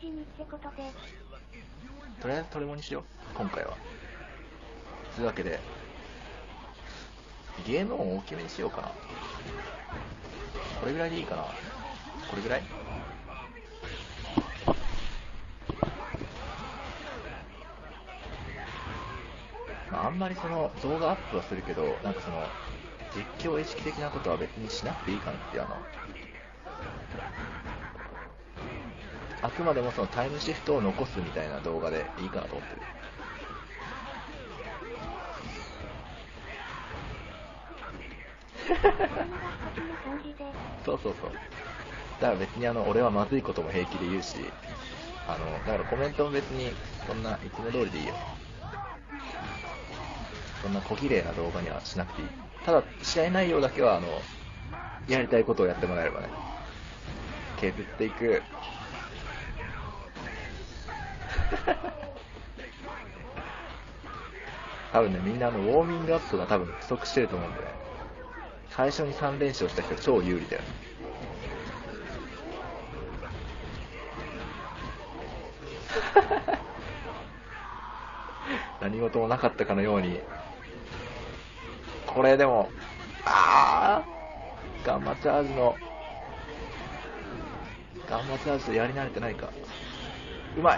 時にってことで。 とりあえずトレモにしよう、今回は。というわけで、ゲーム音大きめにしようかな。これぐらいでいいかな。これぐらい。あんまりその動画アップはするけど、なんかその実況意識的なことは別にしなくていいかなっていう、あくまでもそのタイムシフトを残すみたいな動画でいいかなと思ってる。そうそうそう。だから別に俺はまずいことも平気で言うし、だからコメントも別にそんないつも通りでいいよ。そんな小綺麗な動画にはしなくていい。ただ試合内容だけはやりたいことをやってもらえればね。削っていく。多分ね、みんなウォーミングアップが多分不足してると思うんでね。最初に3連勝した人超有利だよ。何事もなかったかのように。これでも、ガンマチャージとやり慣れてないか。うまい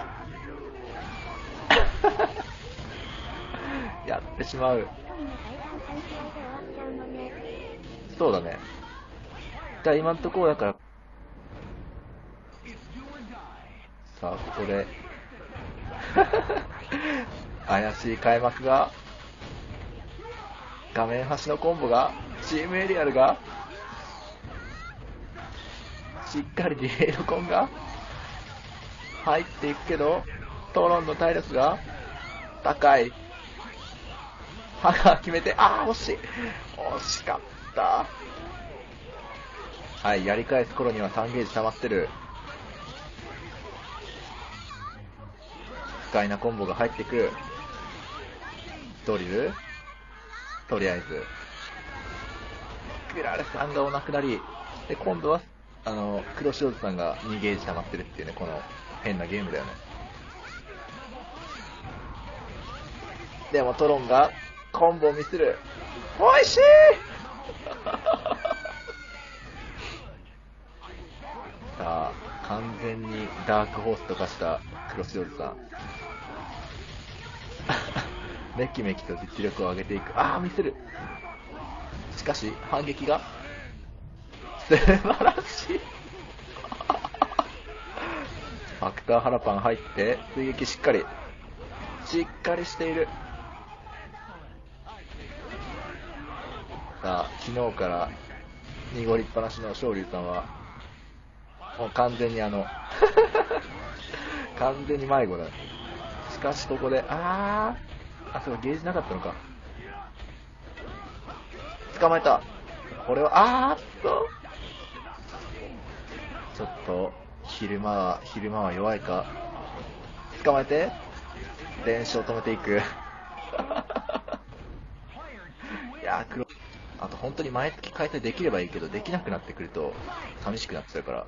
やってしまう。そうだね。じゃあ今んところだから、さあここで怪しい開幕が、画面端のコンボが、チームエリアルが、しっかりディレイドコンが入っていくけど、トロンの体力が高い。歯が決めて、惜しい。惜しかった。はい、やり返す頃には3ゲージ溜まってる。不快なコンボが入ってくる。ドリル、とりあえずグラレさんがお亡くなりで、今度は黒潮津さんが2ゲージ溜まってるっていうね、この変なゲームだよね。でもトロンがコンボを見せる。おいしいさあ、完全にダークホースと化した黒潮津さんめきめきと実力を上げていく。見せる。しかし反撃が素晴らしいファクターハラパン入って追撃しっかりしている。さあ、昨日から濁りっぱなしの昇龍さんはもう完全に完全に迷子だ。しかしここでそうゲージなかったのか。捕まえた。これはちょっと昼間は弱いか。捕まえて連勝止めていくいやー、あと本当に毎月開催できればいいけど、できなくなってくると寂しくなっちゃうから。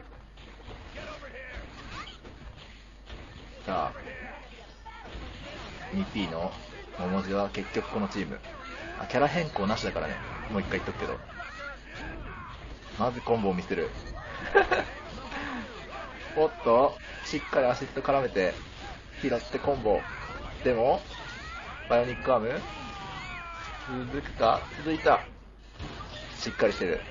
さあ 2P の桃地は結局このチームキャラ変更なしだからね。もう一回言っとくけど、まずコンボを見せるおっと、しっかりアシスト絡めて拾ってコンボ。でもバイオニックアーム続くか。続いた。しっかりしてる。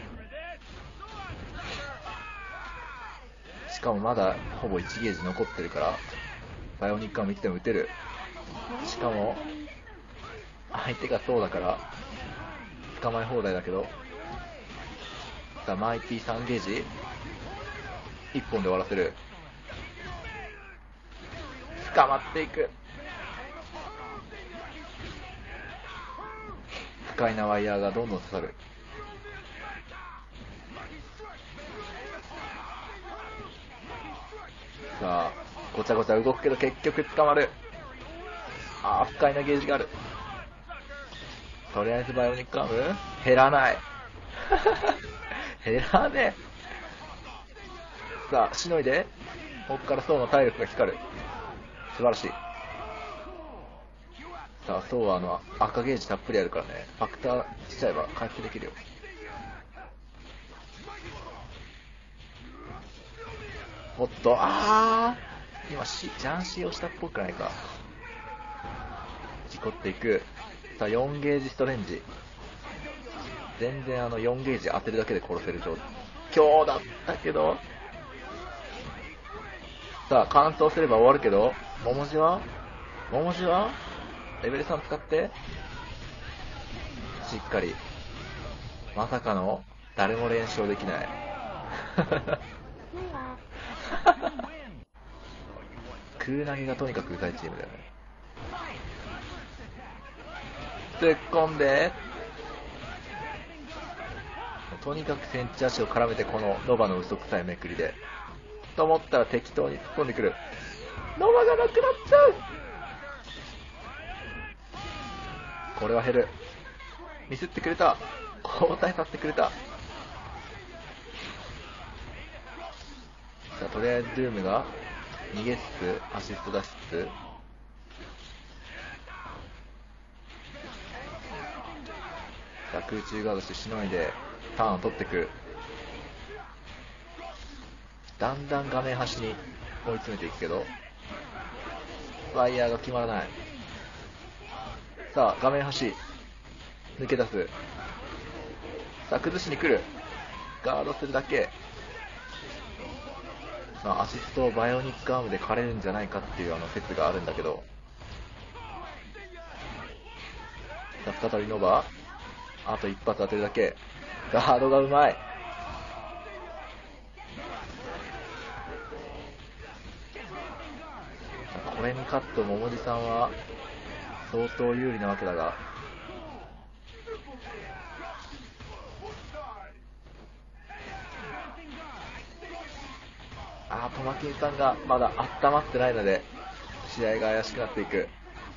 しかもまだほぼ1ゲージ残ってるからバイオニックアームいつでも打てる。しかも相手がそうだから捕まえ放題だけど、さあマイティ3ゲージ1本で終わらせる。捕まっていく。不快なワイヤーがどんどん刺さる。さあごちゃごちゃ動くけど結局捕まる。不快なゲージがある。とりあえずバイオニックアーム減らない減らねえ。さあしのいでここからソウの体力が光る。素晴らしい。さあ、ソウは赤ゲージたっぷりあるからね、ファクターしちゃえば回復できるよ。おっと、今ジャンシーをしたっぽくないか。事故っていく。さあ、4ゲージストレンジ。全然4ゲージ当てるだけで殺せる状況だったけど、さあ、完走すれば終わるけど、桃地はレベル3使って、しっかり。まさかの、誰も連勝できない。空投げがとにかくうざいチームだよね。突っ込んで、とにかくセンチ足を絡めてこのノバの嘘くさいめくりで、と思ったら適当に突っ込んでくる。ノバがなくなっちゃう。これは減る。ミスってくれた。交代させてくれた。さあ、とりあえずドゥームが逃げつつアシスト出しつつ、さあ空中ガードしてしのいでターンを取ってくる。だんだん画面端に追い詰めていくけど、ファイヤーが決まらない。さあ、画面端抜け出す。さあ、崩しに来る。ガードするだけ。さあ、アシストをバイオニックアームで刈れるんじゃないかっていう説があるんだけど、さあ、再びノバ。あと一発当てるだけ。ガードがうまい。これに勝つと桃地さんは相当有利なわけだが、トマキンさんがまだ温まってないので試合が怪しくなっていく。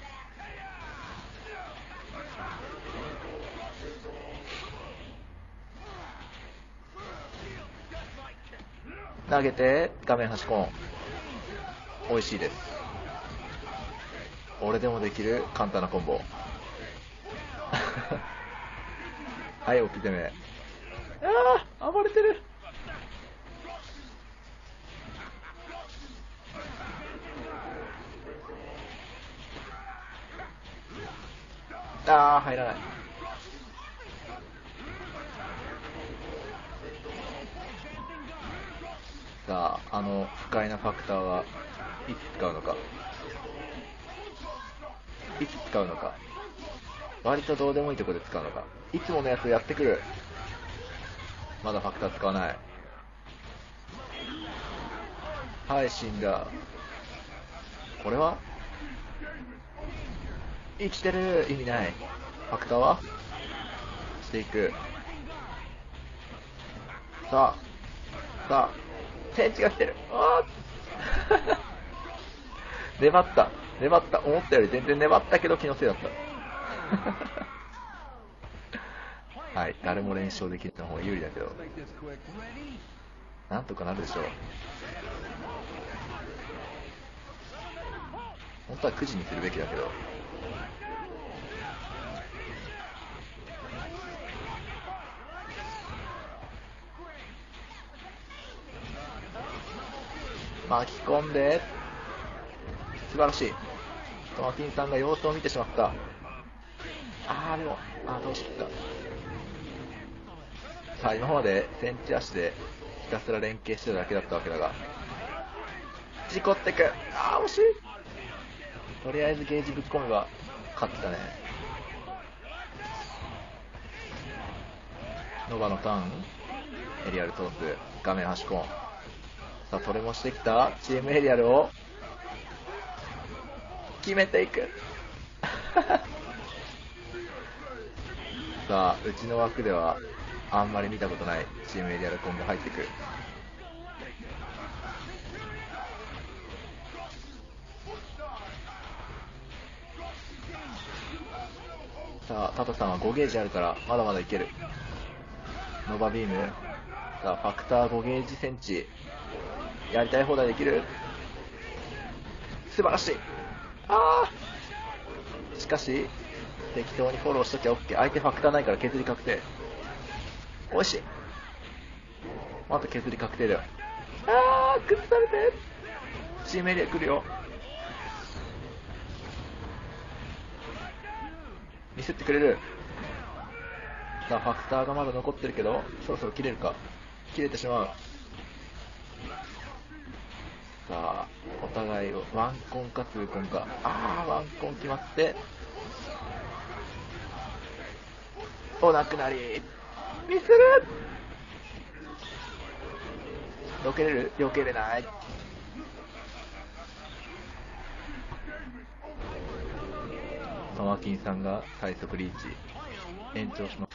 投げて画面端コン。美味しいです。俺でもできる簡単なコンボ。はい、起きてめ。暴れてる。入らない。さあ、不快なファクターはいつ使うのか。割とどうでもいいところで使うのか。いつものやつやってくる。まだファクター使わない。はい、死んだ。これは生きてる。意味ない。ファクターはしていく。さあ、センチが来てる。粘った。思ったより全然粘ったけど気のせいだった。はい、誰も連勝できるの方が有利だけど、なんとかなるでしょう。本当は9時にするべきだけど。巻き込んで、素晴らしい。トマキンさんが様子を見てしまった。でも、どうしきった。さあ、今までセンチ足でひたすら連携してただけだったわけだが、事故ってく。惜しい。とりあえずゲージぶっ込めば勝ってたね。ノバのターン、エリアルトース、画面端コン。さあ、それもしてきたチームエリアルを決めていく。さあ、うちの枠ではあんまり見たことないチームエリアルコンボ入ってくる。さあ、タトさんは5ゲージあるからまだまだいける。ノバビーム。さあ、ファクター5ゲージセンチ。やりたい放題できる。 素晴らしい。あー、しかし適当にフォローしときゃ OK。 相手ファクターないから削り確定。おいしい。あと削り確定だよ。あー、崩されて。チームエリア来るよ。ミスってくれる。さあファクターがまだ残ってるけど、そろそろ切れるか。切れてしまう。さあお互いワンコンかツーコンか。あー、ワンコン決まってお亡くなり。ミスる。避けれる？避けれない。トマキンさんが最速リーチ延長します。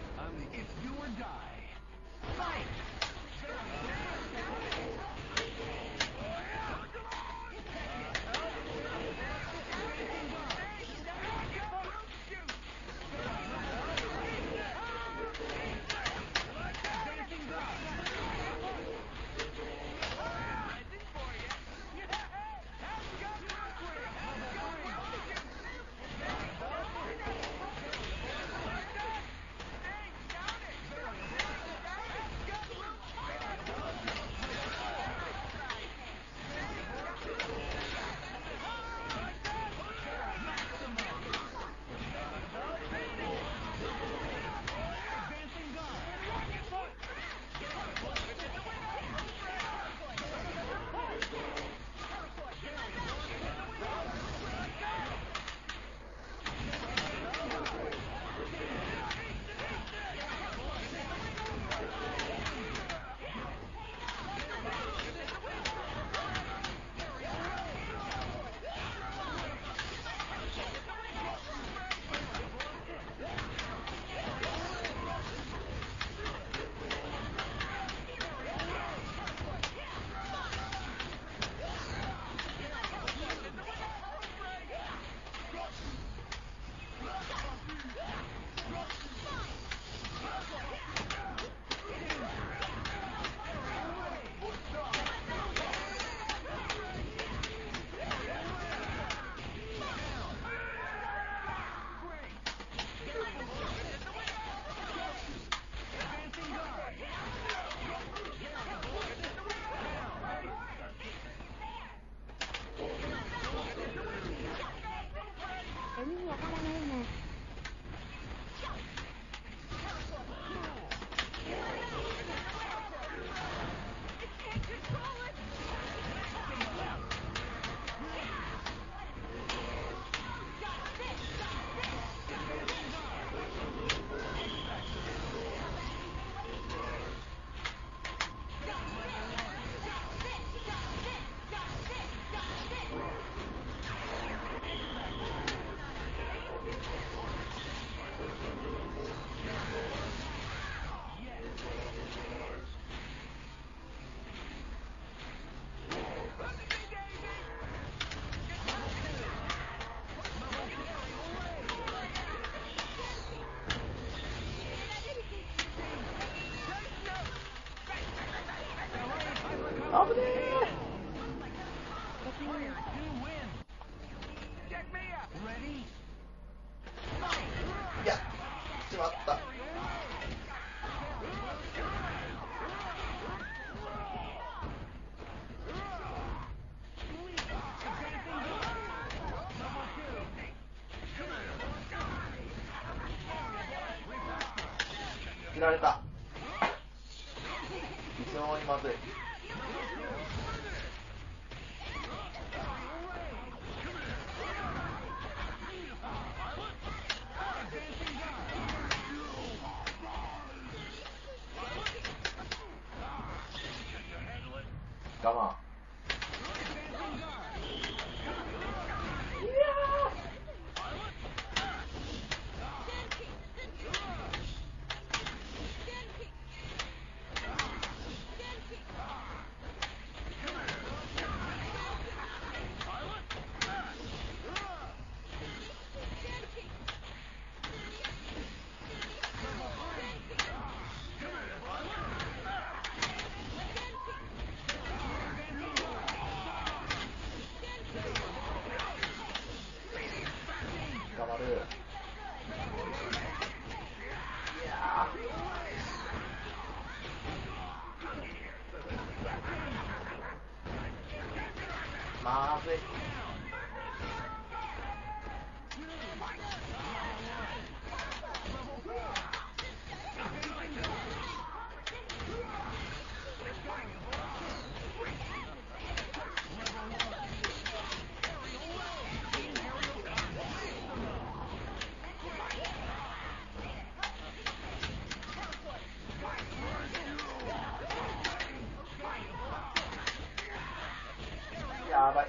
危ねえ。いや、しまった。切られた。非常にまずい。我慢。 まずい。やばい。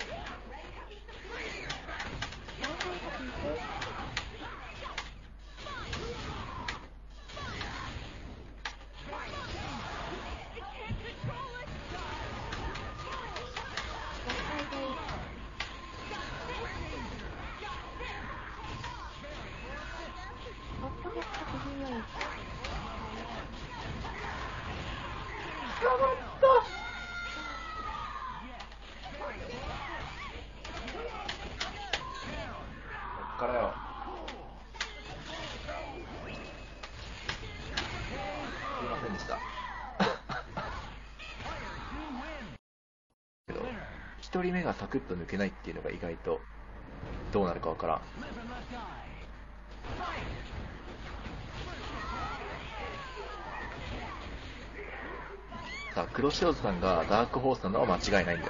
捕まった。こっからよ。すいませんでした。けど1人目がサクッと抜けないっていうのが意外とどうなるかわからん。さあ、黒潮さんがダークホースなのは間違いないんだよ。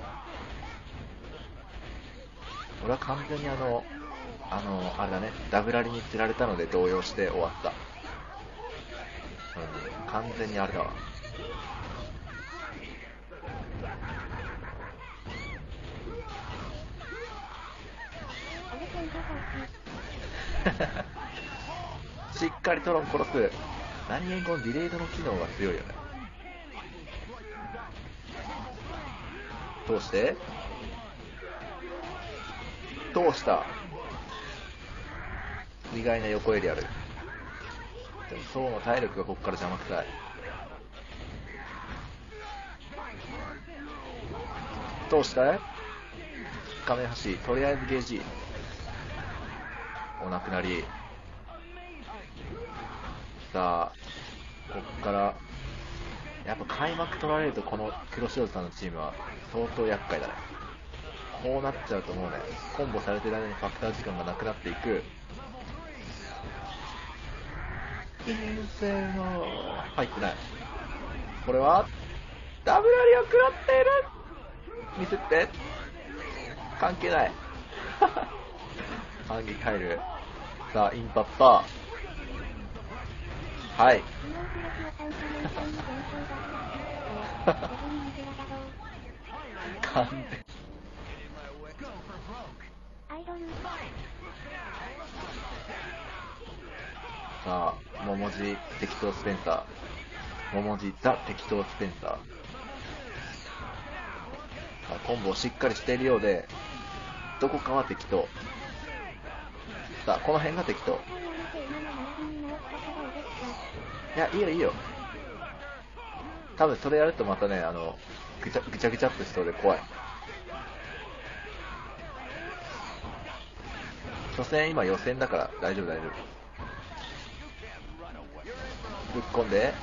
俺は完全にあれだね、ダブラリに釣られたので動揺して終わった。完全にあれだわ。しっかりトロン殺す。何気にこのディレイドの機能が強いよね。通して通した意外な横エリアある。でもそうの体力がここから邪魔くさい。通した画面端、とりあえずゲージお亡くなり。さあ、こっからやっぱ開幕取られるとこの黒潮さんのチームは相当厄介だね。こうなっちゃうともうね、コンボされてる間にファクター時間がなくなっていく。陰性の入ってない。これはダブラリを食らっている。ミスって関係ない。反撃入る。さあ、インパッパー。はい。完全。さあ、桃地適当スペンサー。桃地ザ適当スペンサー。コンボをしっかりしているようで、どこかは適当。さあ、この辺が適当。いや、いいよいいよ。多分それやるとまたね、ぐちゃぐちゃっとしそうで怖い。所詮今予選だから大丈夫大丈夫。ぶっ込んで。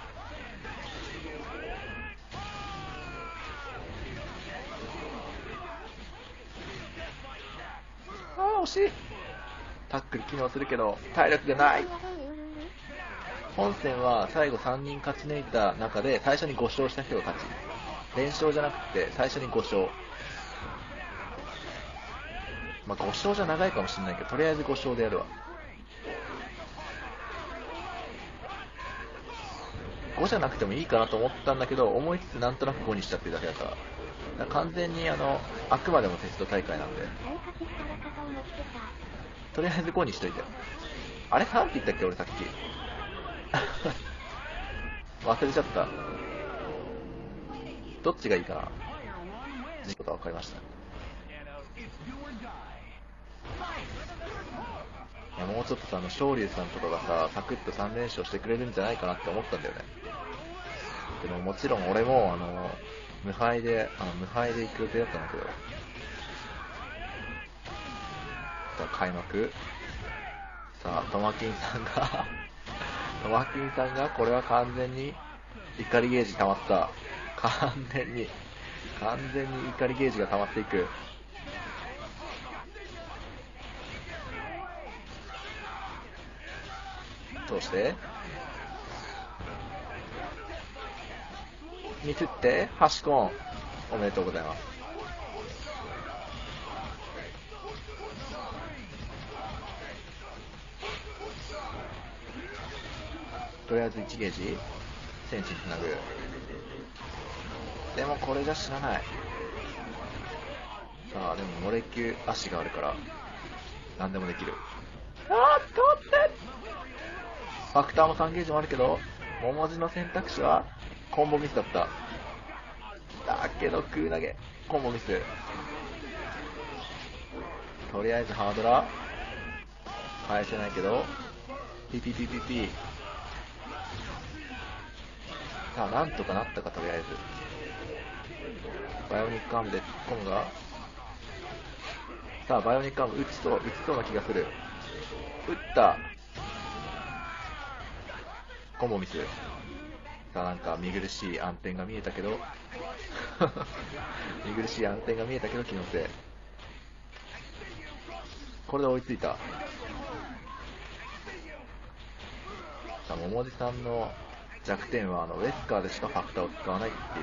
ああ、惜しい。タックル機能するけど体力がない。本戦は最後3人勝ち抜いた中で最初に5勝した人が勝ち。連勝じゃなくて最初に5勝。まあ5勝じゃ長いかもしれないけど、とりあえず5勝でやるわ。5じゃなくてもいいかなと思ったんだけど、思いつつなんとなく5にしちゃってるだけだから。完全にあくまでもテスト大会なんで、とりあえず5にしといて。あれ3って言ったっけ俺さっき。忘れちゃった。どっちがいいかな。事故と分かりました。いや、もうちょっとさ、昇龍さんとかがさ、サクッと3連勝してくれるんじゃないかなって思ったんだよね。でももちろん俺も無敗で行く予定だったんだけど。さあ、開幕。さあ、トマキンさんがトマキンさんがこれは完全に怒りゲージ溜まった。完全に完全に怒りゲージが溜まっていく。通してミスってハシコンおめでとうございます。とりあえず1ゲージ戦地につなぐ。でもこれじゃ死なない。さあでもモレキュ足があるから何でもできる。あーっと待って、ファクターも3ゲージもあるけど桃地の選択肢はコンボミスだった。だけど空投げコンボミス。とりあえずハードラー返せないけどピピピピピ。さあなんとかなったか。とりあえずバイオニックアームで突っ込むが、さあバイオニックアーム打ちそうな気がする。打ったコンボミス。さあなんか見苦しい暗転が見えたけど見苦しい暗転が見えたけど気のせい。これで追いついた。さあ桃地さんの弱点はウェスカーでしかファクターを使わないっていう。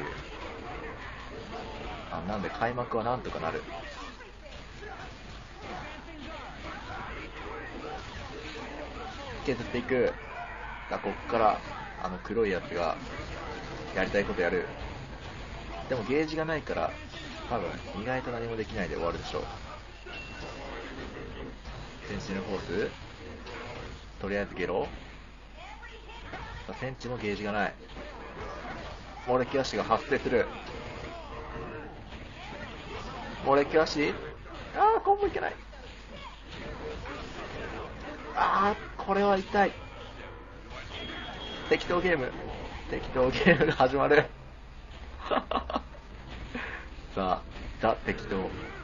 なんで開幕はなんとかなる。削っていく。さあこっから黒いやつがやりたいことやる。でもゲージがないから多分意外と何もできないで終わるでしょう。センチネルフォースとりあえずゲロ。さあセンチもゲージがない。モレキュアシが発生する。モレキュアシ、コンボいけない。これは痛い。適当ゲームが始まるさあザ適当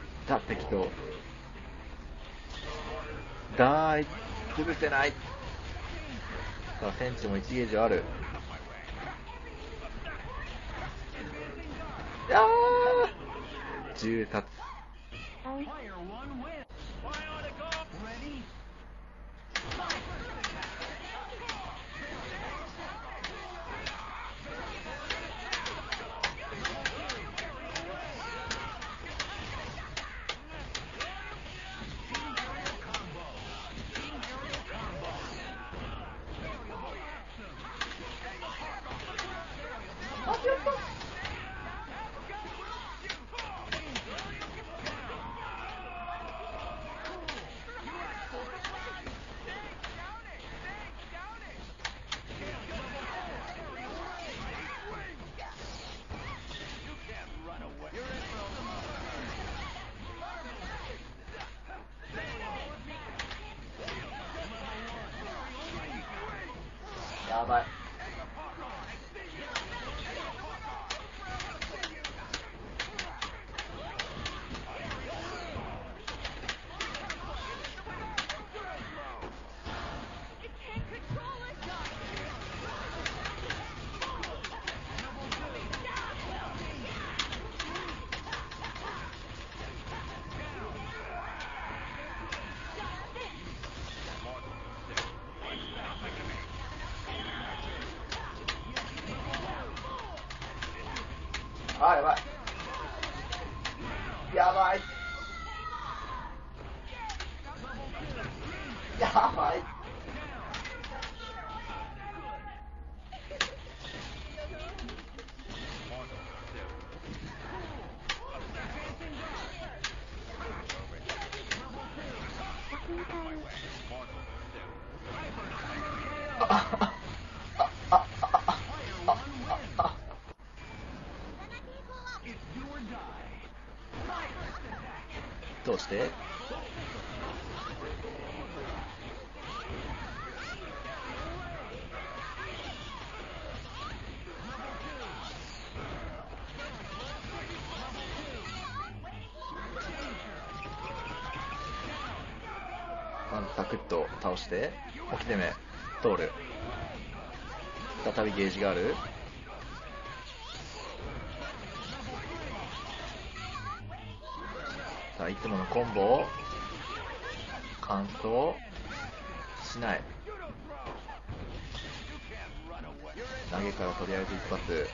潰せない。さあセンチも1ゲージある。10立つ。やばい。やばい。やばい。やばい。どうしてまずサクッと倒して起きてめ通る。再びゲージがある。 さあ、いつものコンボを完走しない。投げからとりあえず一発。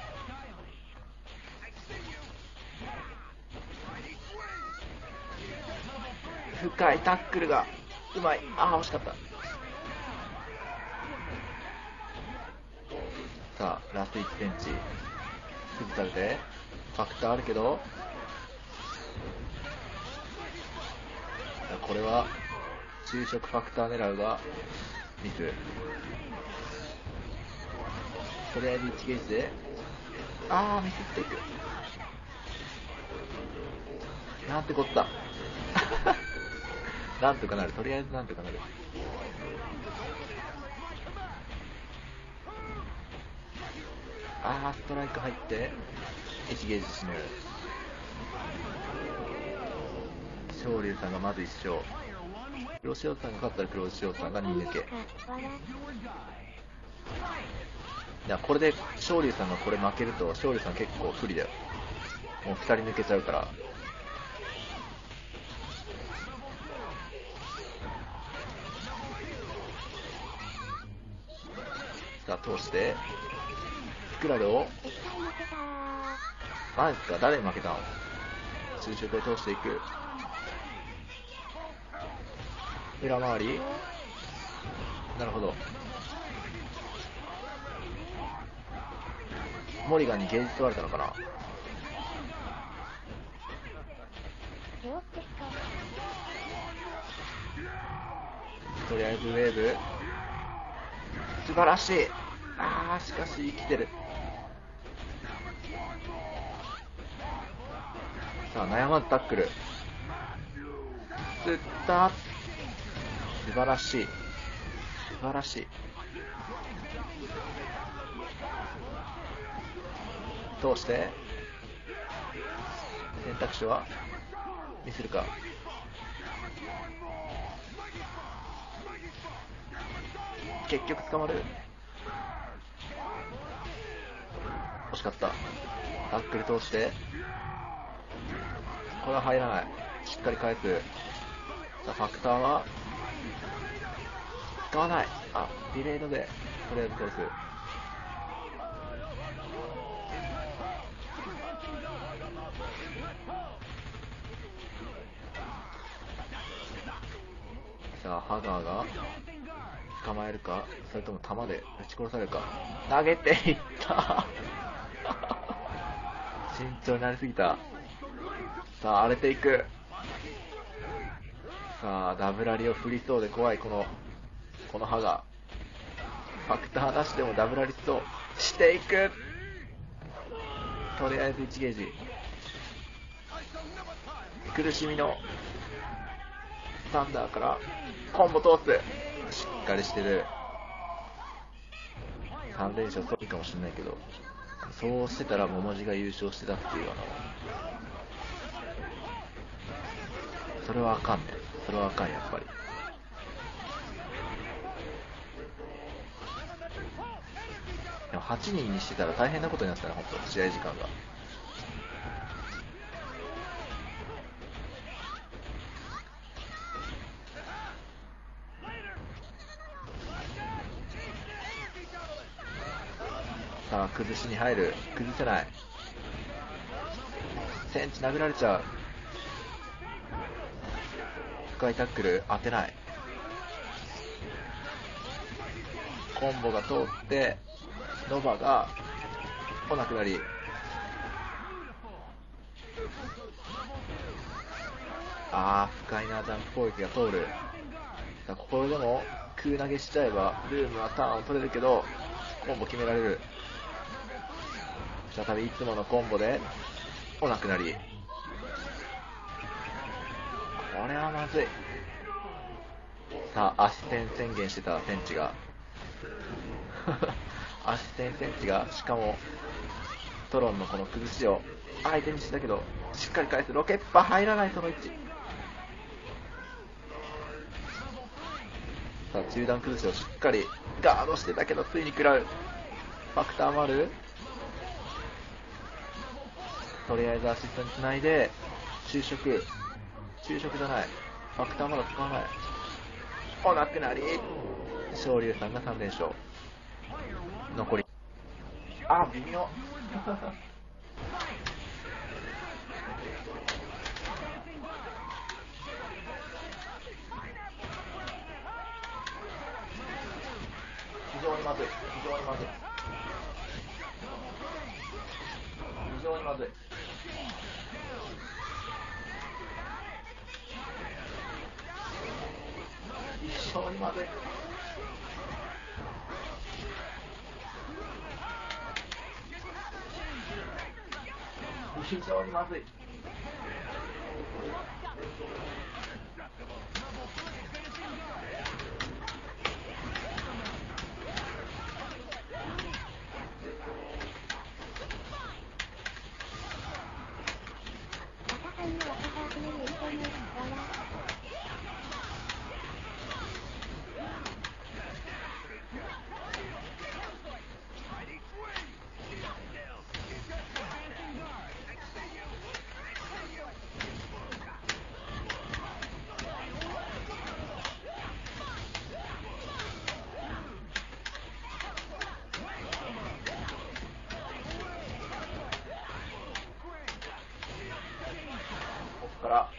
深いタックルがうまい。ああ、惜しかった。さあ、ラスト1センチ崩されて、ファクターあるけど、これは昼食ファクター狙うがミス。とりあえず1ゲージで、あー、ミスっていく。なんてこったなんとかなる。とりあえずなんとかなる。あー、ストライク入って1ゲージ死ぬ。昇龍さんがまず1勝。黒潮さんが勝ったら黒潮さんが2抜け。いや、これで昇龍さんがこれ負けると昇龍さん結構不利だよ。もう2人抜けちゃうから。さあ、通してスクラルを、マジか、誰に負けたの。昼食を通していく。裏回り、なるほど。モリガンにゲージ取られたのかな。とりあえずウェーブ、素晴らしい。あー、しかし生きてる。さあ、悩まずタックル、釣った。素晴らしい、素晴らしい。通して選択肢はミスるか。結局捕まる。惜しかった。タックル通して、これは入らない。しっかり返す。さあ、ファクターは使わない。あ、ディレイドでとりあえず殺す。さあ、ハガーが捕まえるか、それとも弾で撃ち殺されるか。投げていった慎重になりすぎた。さあ、荒れていく。さあ、ダブラリを振りそうで怖い。このハガー、ファクターなしでもダブラリそうしていく。とりあえず1ゲージ。苦しみのサンダーからコンボ通す。しっかりしてる。3連勝そういいかもしれないけど、そうしてたら桃地が優勝してたっていう、それはあかんね。それはあかん、やっぱり。でも8人にしてたら大変なことになってたね、本当試合時間が。さあ、崩しに入る。崩せない。センチ殴られちゃう。深いタックル当てない。コンボが通ってノバが来なくなり、深いな。ジャンプ攻撃が通る。さあ、ここでも空投げしちゃえばルームはターンを取れるけど、コンボ決められる。再びいつものコンボでお亡くなり。これはまずい。さあ、足戦宣言してたセンチが足戦センチが、しかもトロンのこの崩しを相手にしてたけど、しっかり返す。ロケッパ入らない。その位置。さあ、中段崩しをしっかりガードしてたけど、ついに食らう。ファクターもある。とりあえずアシストにつないで昼食昼食じゃない。ファクターまだ使わない。お亡くなり。昇龍さんが3連勝。残り。あ、微妙。非常にまずい。非常にまずい。非常にまずい。非常にまずい。非常にまずい。から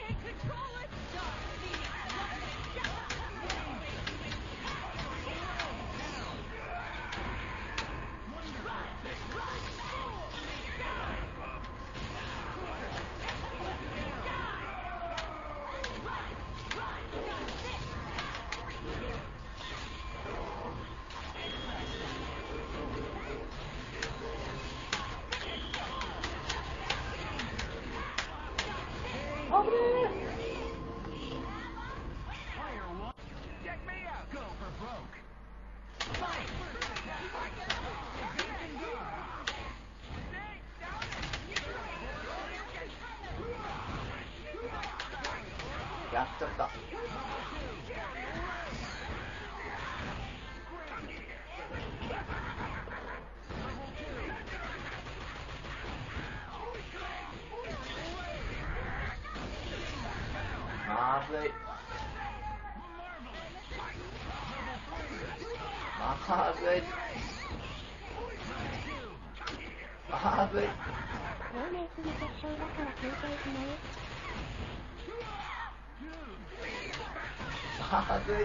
やっちゃった。まずい。まずい。まずい。 ノーメイクに決勝だから休憩しない。 まずい。や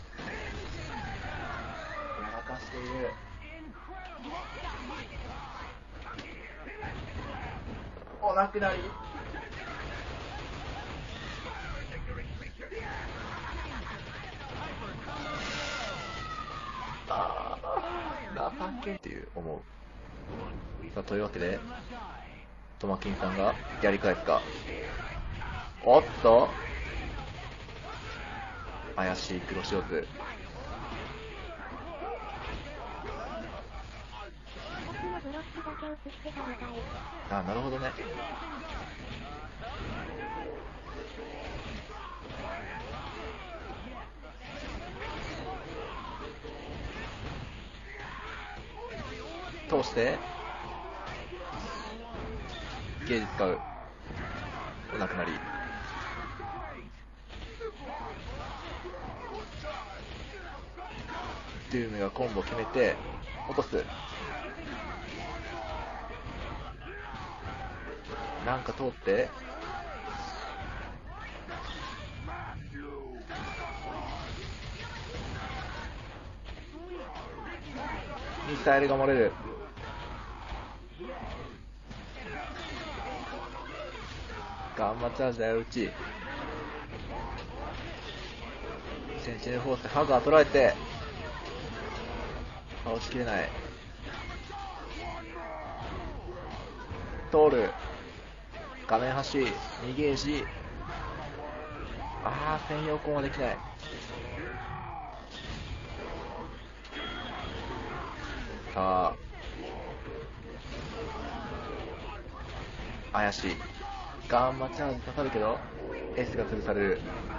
らかしている。お亡くなり。情けっていう思う。さあというわけでトマキンさんがやり返すか。おっと怪しいクロシオズ。あ、なるほどね。通してゲージ使う。お亡くなり。ドゥームがコンボ決めて落とす。なんか通ってミサイルが漏れる。ガンマチャージだようち。センチネルフォースでハザー捉えて倒しきれない。通る。画面端2ゲージ。あー専用コンはできない。さあ怪しい。ガンマチャージ刺さるけど S が潰される。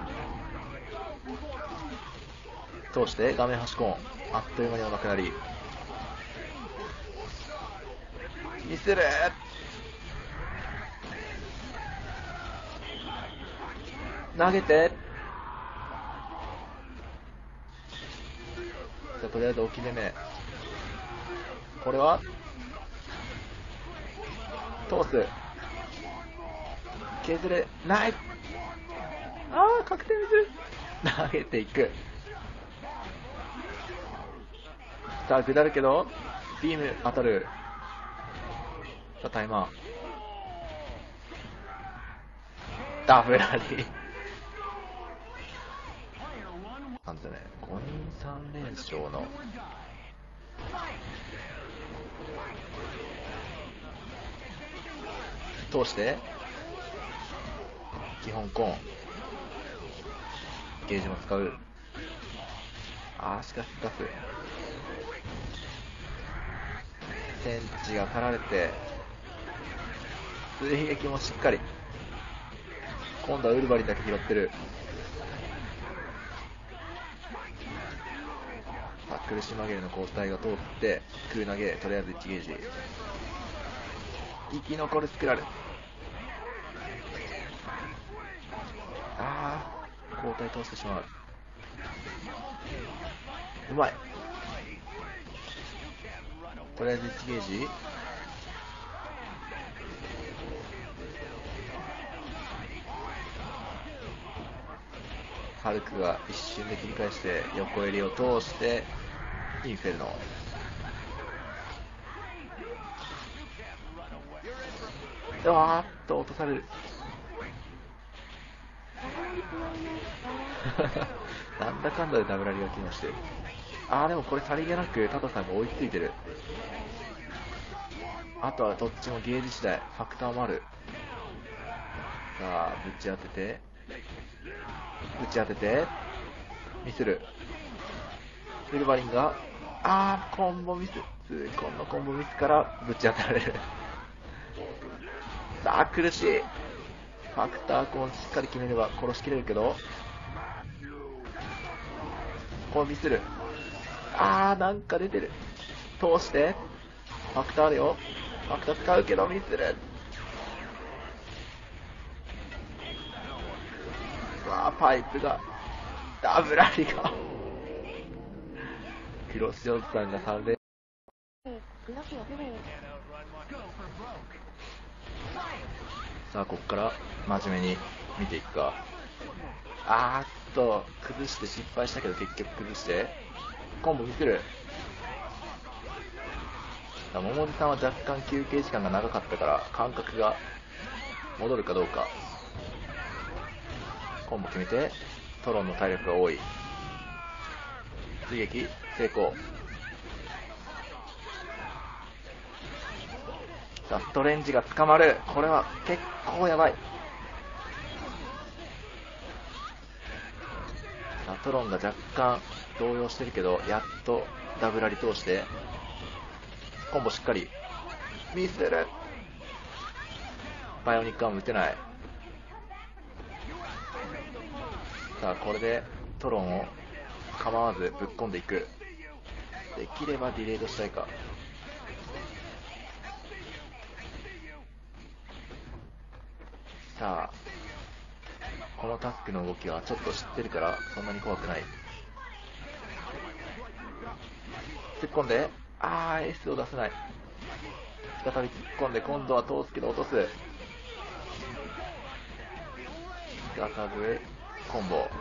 通して画面端コン。あっという間にお亡くなり。ミスる。 投げて、じゃあとりあえず置き攻め。これは通す、削れない。ああ、確定水投げていく。さあ下るけどビーム当たる。さあタイマーダブラリーなんでね、5人3連勝の通して基本コーンゲージも使う。しかし出す。センチが狩られて追撃もしっかり。今度はウルバリンだけ拾ってる。さあ苦し紛れの交代が通って空投げ、とりあえず1ゲージ。生き残るスクラル。交代通してしまう。うまい。とりあえず1ゲージ。ハルクが一瞬で切り返して横襟を通してインフェルノ。落とされる。なんだかんだでダブラリが機能してる。でもこれさりげなくタタさんが追いついてる。あとはどっちもゲージ次第、ファクターもある。さあぶち当ててミスる。ウルヴァリンがコンボミス、痛恨のコンボミスからぶち当てられる。さあ苦しい。ファクターコンしっかり決めれば殺しきれるけど、こうミスる。なんか出てる。通してファクターあるよ。ファクター使うけどミスる。パイプがダブラリが広瀬おじさんが3連。さあここから真面目に見ていくか。崩して失敗したけど結局崩してコンボ見せる。桃地さんは若干休憩時間が長かったから感覚が戻るかどうか。コンボ決めてトロンの体力が多い。追撃成功。さあストレンジが捕まる。これは結構やばい。さあトロンが若干動揺してるけどやっとダブラリ通してコンボしっかりミスる。バイオニックアーム打てない。さあこれでトロンを構わずぶっ込んでいく。できればディレイドしたいか。さあこのタスクの動きはちょっと知ってるからそんなに怖くない。突っ込んでS を出せない。再び突っ込んで今度は通すけど落とす。すかさずコンボ。おっ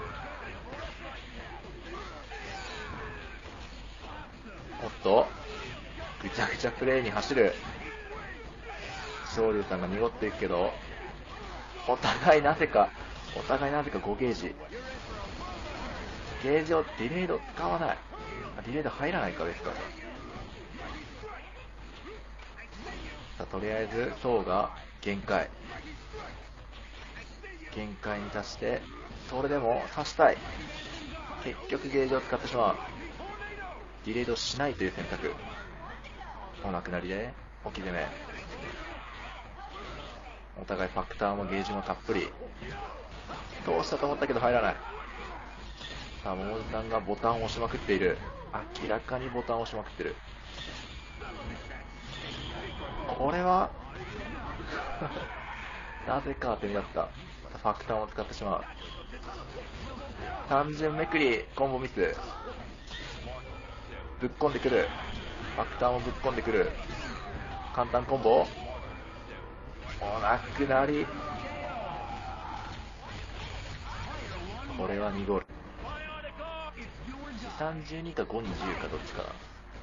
とぐちゃぐちゃプレイに走る。昇龍さんが濁っていくけどお互いなぜか5ゲージ。ゲージをディレイド使わない。ディレイド入らないかですから。さあとりあえずソウが限界に達してそれでも刺したい。結局ゲージを使ってしまう。ディレイドしないという選択。お亡くなりで置き攻め。お互いファクターもゲージもたっぷり。通したと思ったけど入らない。さあ桃地さんがボタンを押しまくっている。明らかにボタンを押しまくってる。これはなぜか当てになった。 たファクターを使ってしまう。単純めくりコンボミス、ぶっこんでくる。ファクターもぶっこんでくる。簡単コンボ、お亡くなり。これは2ゴール。32か520かどっちかな。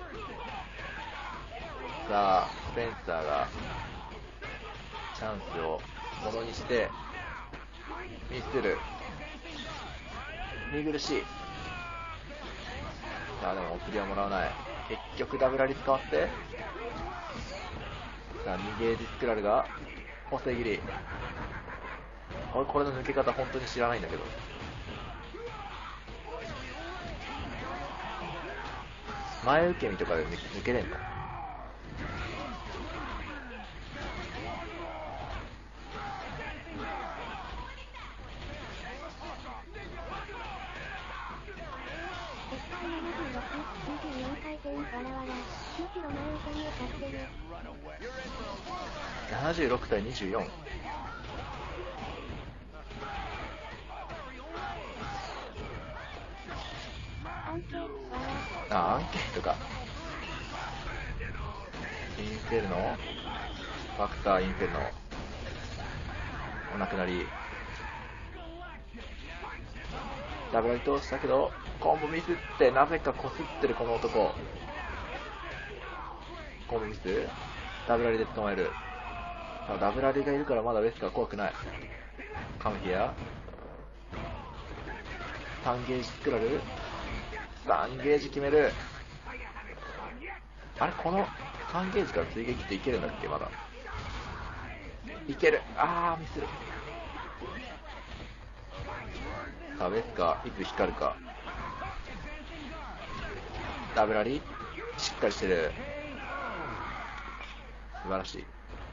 さあスペンサーがチャンスをものにしてミスる。見苦しい。さあでも送りはもらわない。結局ダブラリ使わって、さあ2ゲージ作られが補正切り。俺これの抜け方本当に知らないんだけど、前受け身とかで抜けれんの。76対24。アンケートか。インフェルノ、ファクターインフェルノ、お亡くなり。ダブラリ通したけどコンボミスってなぜかこすってるこの男。コンボミス、ダブラリで捕まえる。さあダブラリがいるからまだウェスカー怖くない。カムヒア3ゲージ作られる。3ゲージ決める。あれこの3ゲージから追撃っていけるんだっけ。まだいける。ミスる。さあウェスカーいつ光るか。ダブラリしっかりしてる。素晴らしい。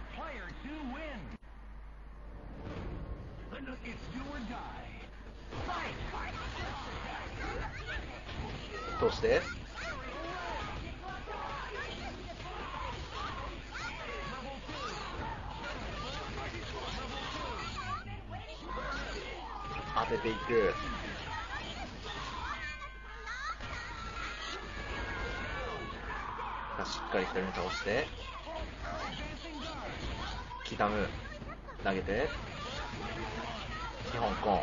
通して当てていく。しっかり1人目倒して刻む。投げて2本コン、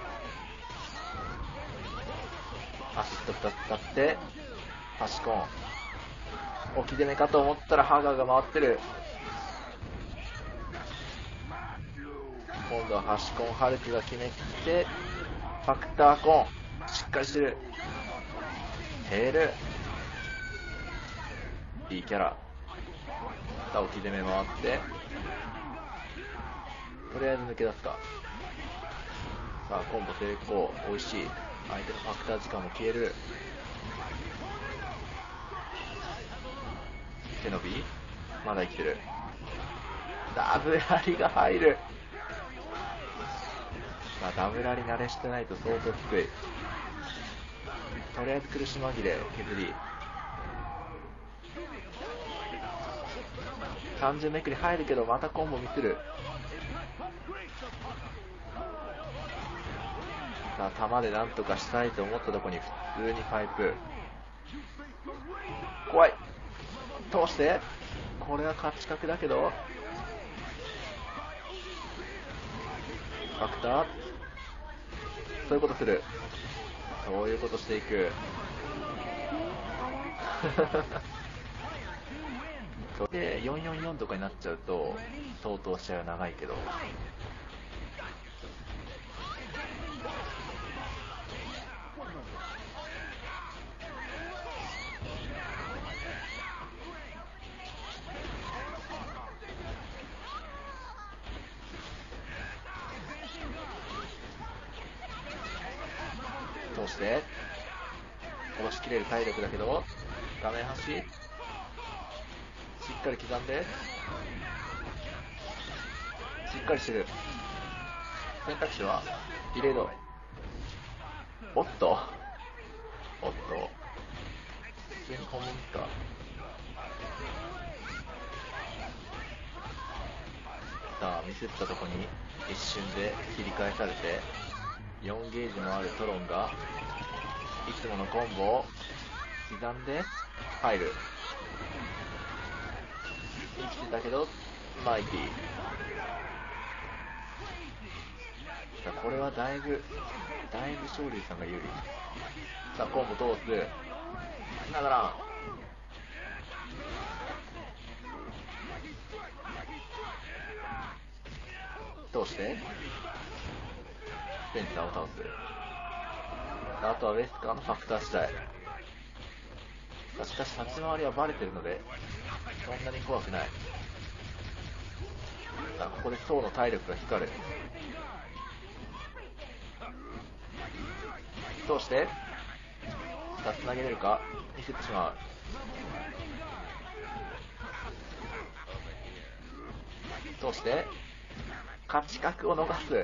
アシスト2つ使ってパシコン、置き攻めかと思ったらハガーが回ってる。今度はハシコンハルクが決めてファクターコンしっかりしてる。ヘールいいキャラ。さあ置き攻め回ってとりあえず抜け出すか。さあコンボ成功。美味しい。相手のファクター時間も消える。手伸びまだ生きてる。ダブラリが入る。まあダブラリ慣れしてないと相当きつい。とりあえず苦し紛れ削り。30めくり入るけどまたコンボミスる。さあ弾でなんとかしたいと思ったところに普通にパイプ。怖い。通してこれは勝ち確だけどファクターそういうことする。そういうことしていく。で444とかになっちゃうと相当試合は長いけど、通して殺しきれる体力だけど画面端しっかり刻んでしっかりしてる。選択肢はリレード。おっと普通にコンボミスか。 さあミスったとこに一瞬で切り返されて、4ゲージもあるトロンがいつものコンボを刻んで入る。生きてたけどマイティ。さあこれはだいぶ勝利さんが有利。さあコンボ通すながら通してスペンサーを倒す。あとはウェスカーのファクター次第。しかし立ち回りはバレてるのでそんなに怖くない。さあここでソウの体力が光る。通してさあつなげれるか、見せてしまう。通して勝ち角を逃す。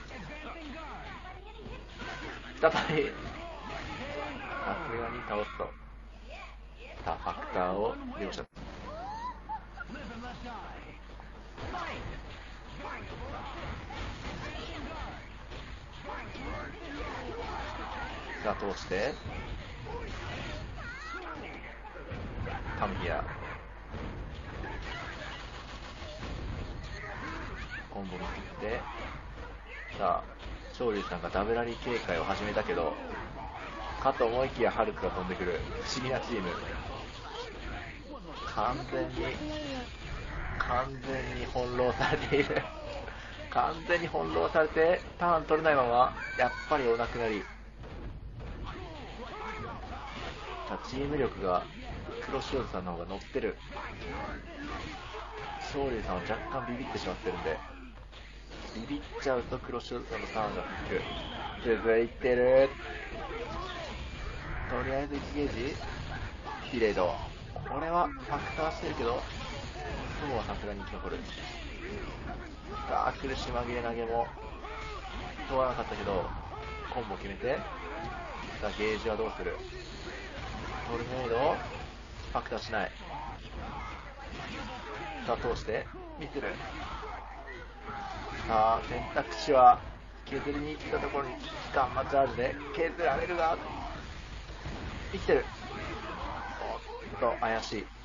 再びさすがに倒すと。さあファクターを両者さあ通してタンビアコンボに切って、さあ昇龍さんがダブラリー警戒を始めたけど、かと思いきやハルクが飛んでくる不思議なチーム。完全に翻弄されている完全に翻弄されてターン取れないままやっぱりお亡くなり。さあチーム力が黒潮さんの方が乗ってる。昇龍さんは若干ビビってしまってるんで、ビビっちゃうと黒潮さんのターンが続いてる。とりあえず1ゲージディレイド。これはファクターしてるけど雲はさすがに生き残る。さあ苦し紛れ投げも通らなかったけどコンボ決めて、さあゲージはどうする。トルネードファクターしない。さあ通してミスる。さあ選択肢は削りに行ったところにガンマチャージで削られるが生きてる。おっと怪しい。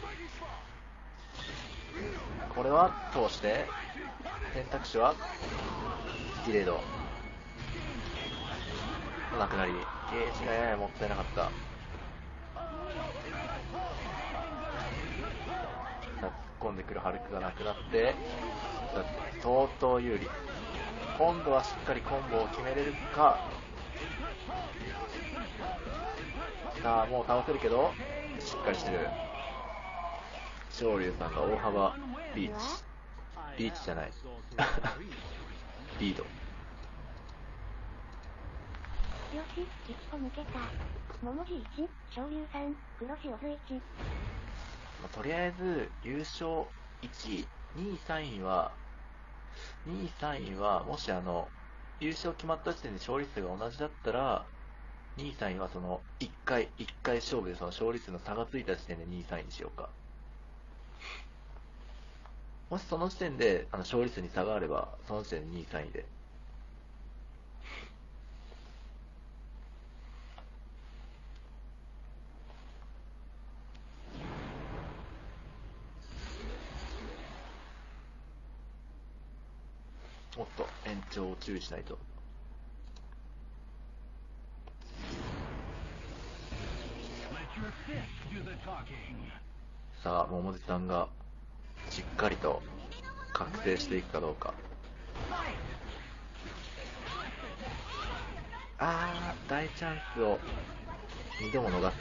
これは通して選択肢はディレードなくなり、ゲージがややもったいなかった。突っ込んでくるハルクがなくなって相当有利。今度はしっかりコンボを決めれるか。さあもう倒せるけどしっかりしてる。昇龍さんが大幅リーチじゃないリード。 よし、1個抜けた。桃地1、昇龍3、黒潮図1。 とりあえず優勝1位、2位、3位はもし優勝決まった時点で勝利数が同じだったら、2位、3位はその1回勝負でその勝利数の差がついた時点で2位、3位にしようか。もしその時点で勝利数に差があれば、その時点で2位、3位で。おっと、延長を注意しないと。さあ、桃地さんがしっかりと覚醒していくかどうか。大チャンスを2度も逃す。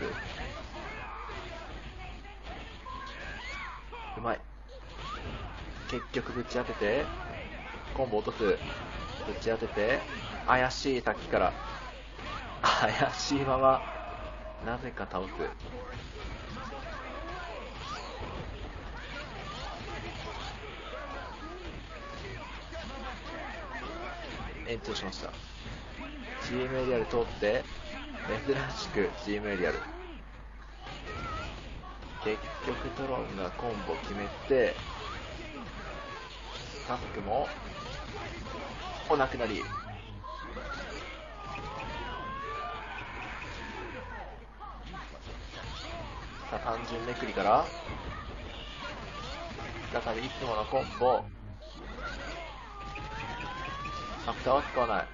うまい。結局ぶち当ててコンボ落とす。ぶち当てて怪しい。さっきから怪しいままなぜか倒す。延長しました。チームエリアル通って珍しくチームエリアル。結局トロンがコンボ決めて、 タスクもお亡くなり。さあ、単純めくりから再びいつものコンボ。ファクターは使わない。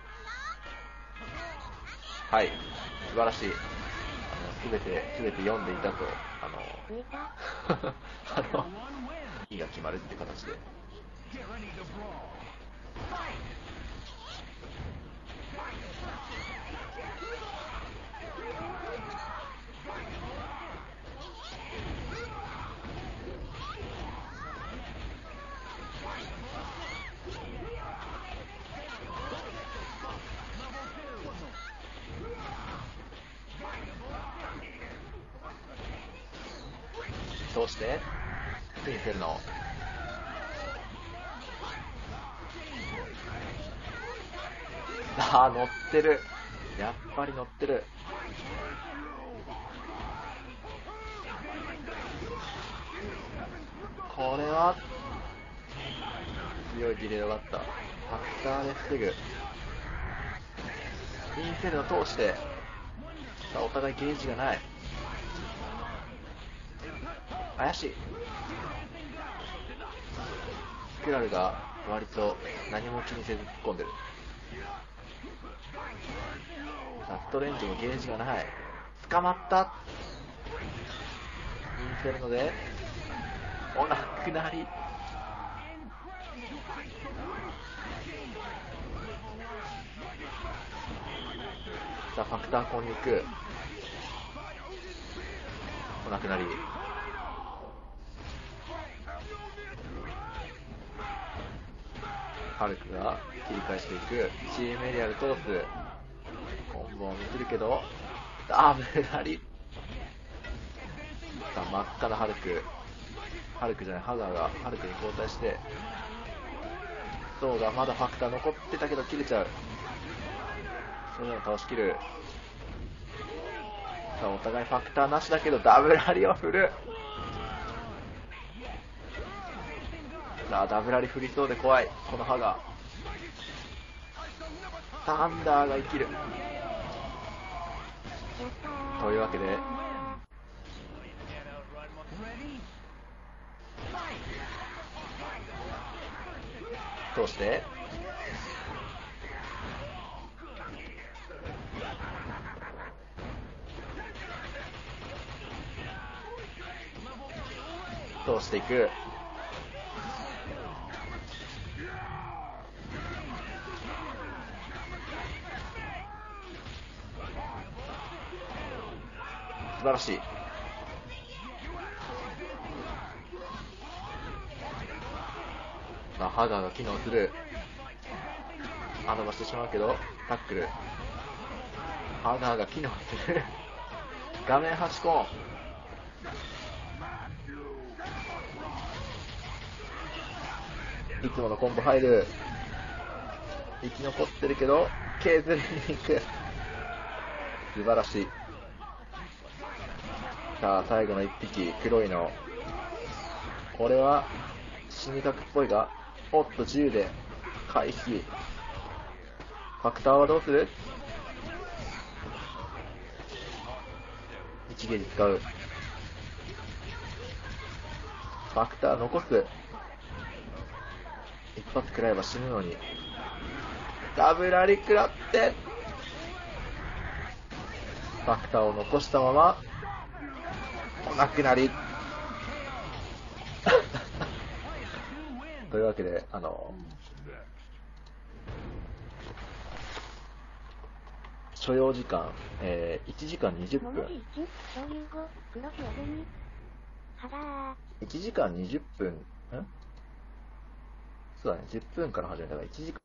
はい、素晴らしい。すべて読んでいたと、意が決まるって形で。通してインフェルノ。乗ってる。やっぱり乗ってる。これは強いディレイがあった。ファクターで防ぐ。インフェルノ通して。さあ、お互いゲージがない。怪しい。スクラルが割と何も気にせず突っ込んでる。ラストレンジもゲージがない。捕まった。インフェルノでお亡くなり。さあ、ファクターコンに行く。お亡くなり。ハルクが切り返していく。チームエリアで通す。コンボを見せるけどダブラリ。さあ、真っ赤なハルクじゃない、ハガーがハルクに交代して、ソウがまだファクター残ってたけど切れちゃう。それでも倒しきる。さあ、お互いファクターなしだけどダブラリを振る。さあ、ダブラリ振りそうで怖い。このハガー。サンダーが生きる。というわけで通して通していく。素晴らしい。さあ、ハガーが機能する。アドバしてしまうけどタックル。ハガーが機能する。画面端コン。いつものコンボ入る。生き残ってるけど削りに行く。素晴らしい。さあ、最後の一匹黒いの。これは死にかくっぽいが、おっと10で回避。ファクターはどうする？1ゲージ使う。ファクター残す。一発食らえば死ぬのに。ダブラリ食らってファクターを残したままお亡くなり。というわけで所要時間、1時間20分。1時間20分。そうだね、10分から始めたから1時間